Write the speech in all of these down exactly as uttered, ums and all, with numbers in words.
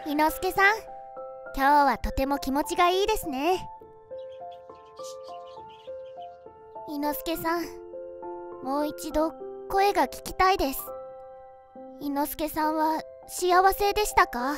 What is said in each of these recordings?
伊之助さん、今日はとても気持ちがいいですね。伊之助さん、もう一度声が聞きたいです。伊之助さんは幸せでしたか？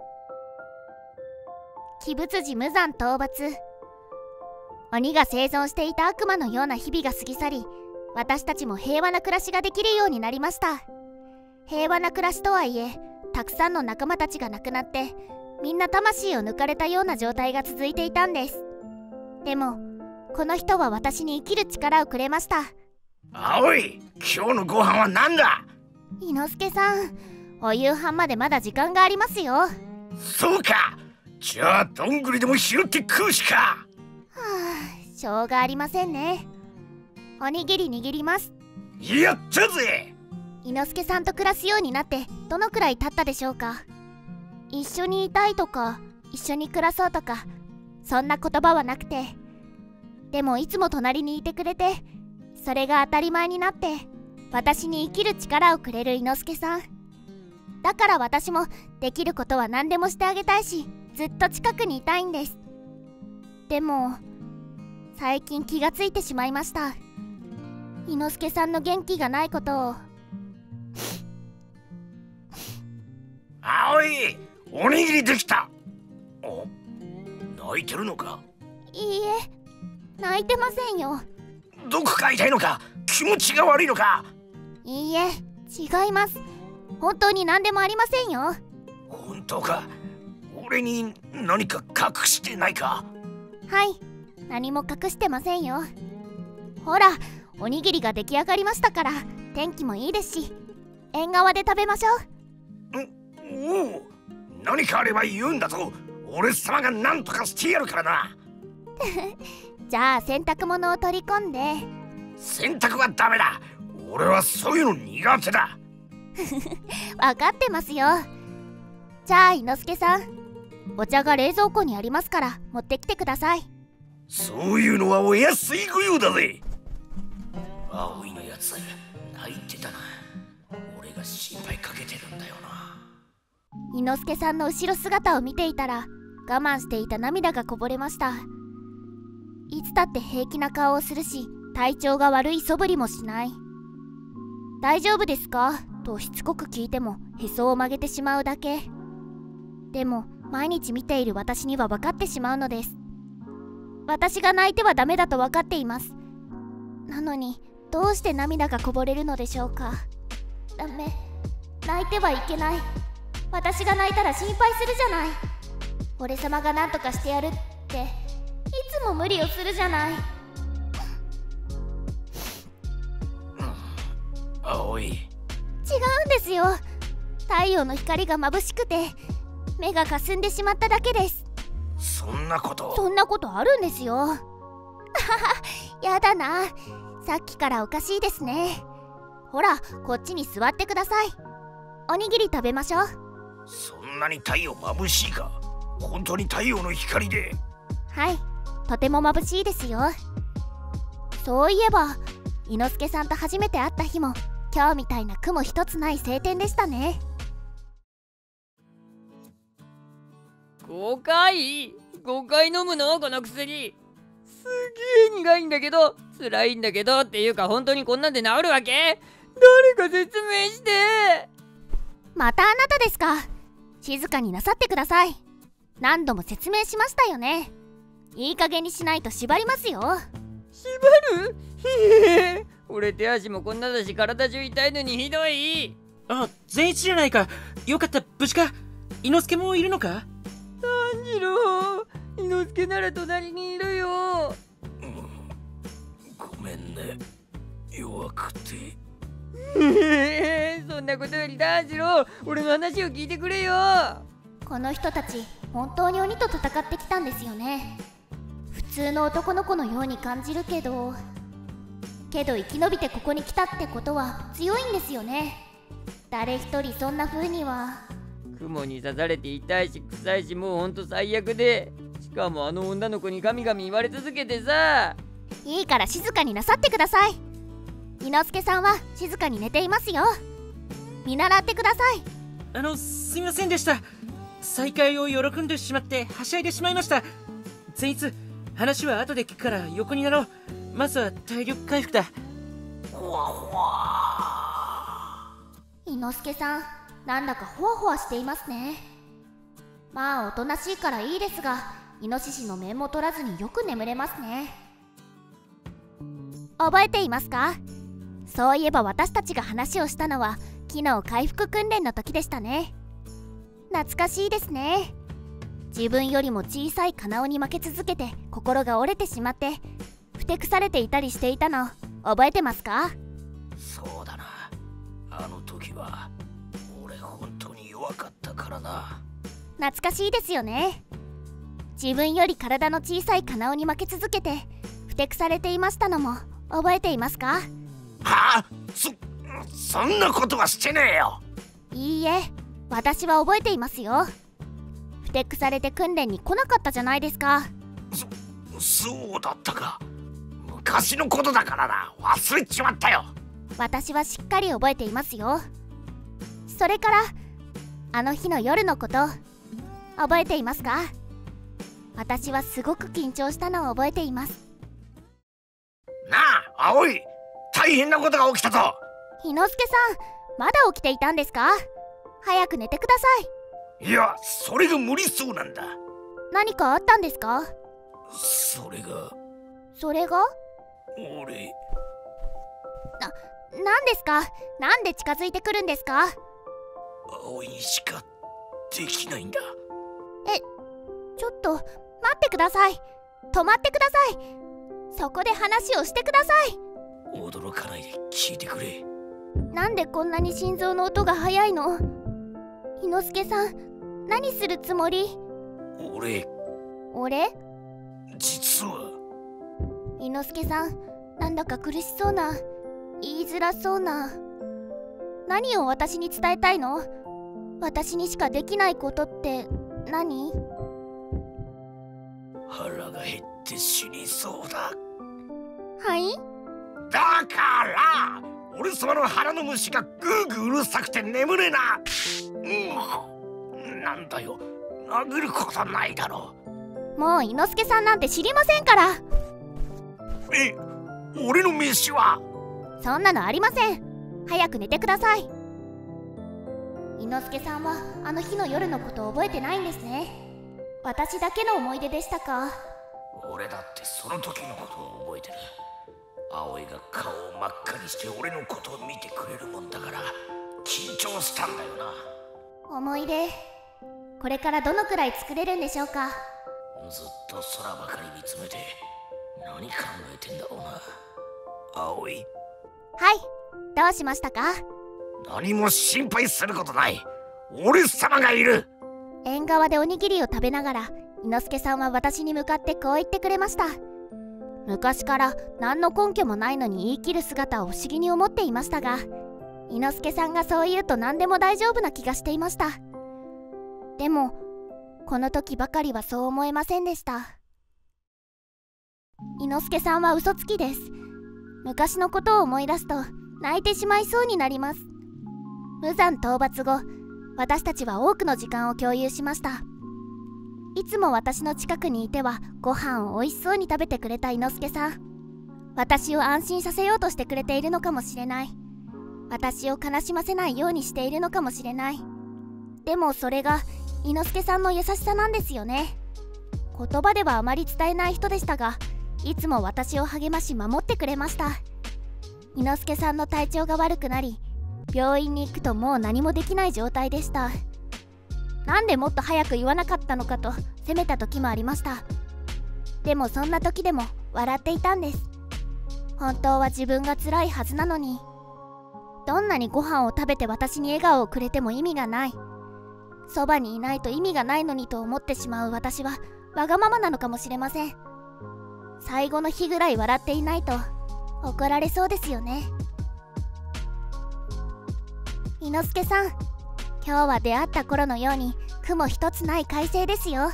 鬼仏寺無惨討伐、鬼が生存していた悪魔のような日々が過ぎ去り、私たちも平和な暮らしができるようになりました。平和な暮らしとはいえ、たくさんの仲間たちが亡くなって、みんな魂を抜かれたような状態が続いていたんです。でもこの人は私に生きる力をくれました。 葵、今日のご飯は何だ？ 伊之助さん、お夕飯までまだ時間がありますよ。はそうか、じゃあどんぐりでも拾って食うしか。 あ、しょうがありませんね。おにぎり握ります。 やったぜ。 伊之助さんと暮らすようになってどのくらい経ったでしょうか？一緒にいたいとか一緒に暮らそうとか、そんな言葉はなくて、でもいつも隣にいてくれて、それが当たり前になって、私に生きる力をくれる伊之助さんだから、私もできることは何でもしてあげたいし、ずっと近くにいたいんです。でも最近気がついてしまいました。伊之助さんの元気がないことを。 葵、おにぎりできた。お、泣いてるのか？ いいえ、泣いてませんよ。 どこか痛いのか？気持ちが悪いのか？ いいえ、違います。本当に何でもありませんよ。 本当か？俺に何か隠してないか？ はい、何も隠してませんよ。ほら、おにぎりが出来上がりましたから、天気もいいですし、縁側で食べましょう。 ん、おお、何かあれば言うんだぞ。俺様が何とかしてやるからな。 じゃあ洗濯物を取り込んで。 洗濯はダメだ。俺はそういうの苦手だ。 分かってますよ。じゃあ伊之助さん、お茶が冷蔵庫にありますから持ってきてください。 そういうのはお安い御用だぜ。葵のやつ泣いてたな。俺が心配かけてるんだよな。 伊之助さんの後ろ姿を見ていたら、我慢していた涙がこぼれました。いつだって平気な顔をするし、体調が悪い素振りもしない。大丈夫ですかとしつこく聞いてもへそを曲げてしまうだけ。でも毎日見ている私には分かってしまうのです。私が泣いてはダメだと分かっています。なのにどうして涙がこぼれるのでしょうか。ダメ、泣いてはいけない。私が泣いたら心配するじゃない。俺様が何とかしてやるっていつも無理をするじゃない。 葵、違うんですよ。太陽の光が眩しくて目がかすんでしまっただけです。 そんなことそんなことあるんですよ。やだな、さっきからおかしいですね。ほら、こっちに座ってください。おにぎり食べましょう。 そんなに太陽眩しいか？本当に太陽の光で？ はい、とても眩しいですよ。そういえば伊之助さんと初めて会った日も今日みたいな雲一つない晴天でしたね。 ごかい ?ご 回飲むのこの薬。すげえ苦いんだけど、辛いんだけど、っていうか本当にこんなんで治るわけ？誰か説明して。 またあなたですか？静かになさってください。何度も説明しましたよね。いい加減にしないと縛りますよ。 縛る？へへ、俺手足もこんなだし体中痛いのにひどい。 あ、善一じゃないか。よかった、無事か？伊之助もいるのか？ 炭治郎、伊之助なら隣にいるよ。 うん、ごめんね、弱くて。 へへ、そんなことより炭治郎、俺の話を聞いてくれよ。 この人たち本当に鬼と戦ってきたんですよね。普通の男の子のように感じるけどけど生き延びてここに来たってことは強いんですよね。誰一人そんな風には。 雲に刺されて痛いし臭いし、もうほんと最悪で、しかもあの女の子にガミガミ言われ続けてさ。 いいから静かになさってください。伊之助さんは静かに寝ていますよ。見習ってください。 あの、すみませんでした。 再会を喜んでしまってはしゃいでしまいました。善逸、話は後で聞くから横になろう。まずは体力回復だ。 ほわほわ。 伊之助さん、なんだかほわほわしていますね。まあおとなしいからいいですが、イノシシの面も取らずによく眠れますね。覚えていますか？そういえば私たちが話をしたのは昨日回復訓練の時でしたね。懐かしいですね。自分よりも小さいカナオに負け続けて心が折れてしまってふてくされていたりしていたの覚えてますか？ そうだな、あの時は俺本当に弱かったからな。 懐かしいですよね。自分より体の小さいカナオに負け続けてふてくされていましたのも覚えていますか？ はあ、そ、そんなことはしてねえよ。 いいえ、私は覚えていますよ。ふてくされて訓練に来なかったじゃないですか。 そ、そうだったか。昔のことだからな、忘れちまったよ。 私はしっかり覚えていますよ。それからあの日の夜のこと覚えていますか？私はすごく緊張したのを覚えています。 なあ、葵、大変なことが起きたぞ。 伊之助さん、まだ起きていたんですか？早く寝てください。いや、それが無理そうなんだ。 何かあったんですか？ それがそれが俺な、なんですか？なんで近づいてくるんですか？ 葵にしかできないんだ。 え、ちょっと待ってください。止まってください。そこで話をしてください。 驚かないで聞いてくれ。 なんでこんなに心臓の音が速いの？伊之助さん、何するつもり？ 俺俺？ 実は伊之助さん、なんだか苦しそうな、言いづらそうな。何を私に伝えたいの？私にしかできないことって何？ 腹が減って死にそうだ。 はい？ だから俺様の腹の虫がグーグーうるさくて眠れな。うん、なんだよ、殴ることないだろう。もう伊之助さんなんて知りませんから。 え、俺の飯は？ そんなのありません。早く寝てください。伊之助さんはあの日の夜のことを覚えてないんですね。私だけの思い出でしたか？ 俺だってその時のことを覚えてる。葵が顔を真っ赤にして俺のことを見てくれるもんだから緊張したんだよな。 思い出、これからどのくらい作れるんでしょうか？ ずっと空ばかり見つめて何考えてんだろうな。葵。 はい、どうしましたか？ 何も心配することない。俺様がいる。 縁側でおにぎりを食べながら伊之助さんは私に向かってこう言ってくれました。昔から何の根拠もないのに言い切る姿を不思議に思っていましたが、伊之助さんがそう言うと何でも大丈夫な気がしていました。でもこの時ばかりはそう思えませんでした。伊之助さんは嘘つきです。昔のことを思い出すと泣いてしまいそうになります。無惨討伐後、私たちは多くの時間を共有しました。いつも私の近くにいてはご飯を美味しそうに食べてくれた伊之助さん。私を安心させようとしてくれているのかもしれない。私を悲しませないようにしているのかもしれない。でもそれが伊之助さんの優しさなんですよね。言葉ではあまり伝えない人でしたが、いつも私を励まし守ってくれました。伊之助さんの体調が悪くなり、病院に行くともう何もできない状態でした。なんでもっと早く言わなかったのかと責めた時もありました。でもそんな時でも笑っていたんです。本当は自分が辛いはずなのに。どんなにご飯を食べて私に笑顔をくれても意味がない。そばにいないと意味がないのにと思ってしまう私はわがままなのかもしれません。最後の日ぐらい笑っていないと怒られそうですよね。伊之助さん、今日は出会った頃のように雲一つない快晴ですよ。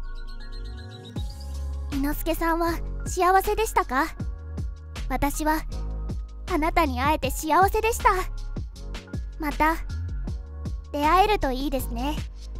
伊之助さんは幸せでしたか？私はあなたに会えて幸せでした。また出会えるといいですね。